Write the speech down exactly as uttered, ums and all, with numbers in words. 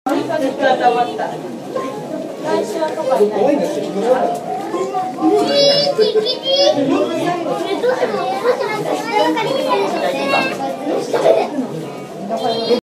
来週とかになります。どうしても、もしなんか下ばかり見てるので。